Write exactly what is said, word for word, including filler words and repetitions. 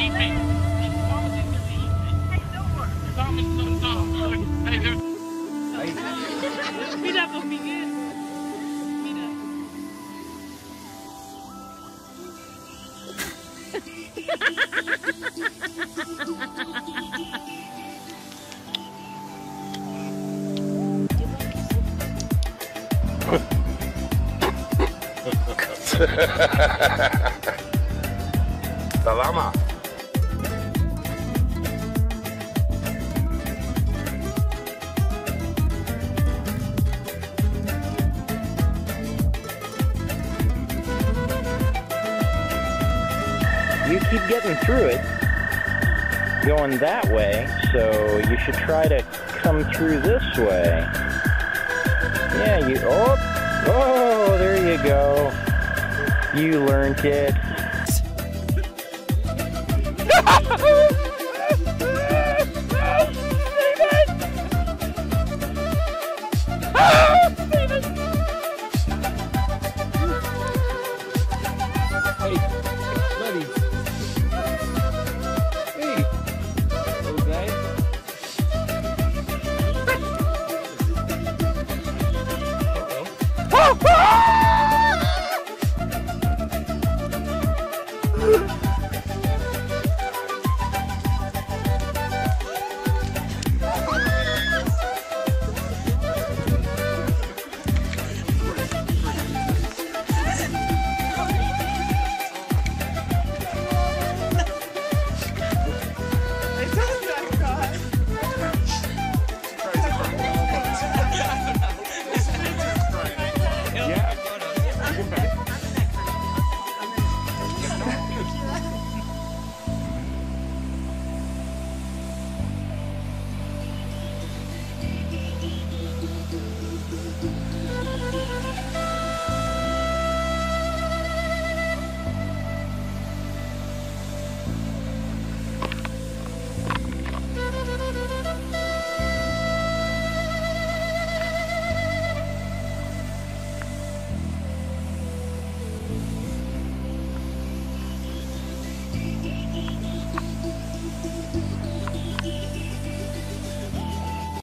Mira por Miguel. Mira. La lama. You keep getting through it, going that way, so you should try to come through this way. Yeah, you, oh, oh, there you go. You learned it.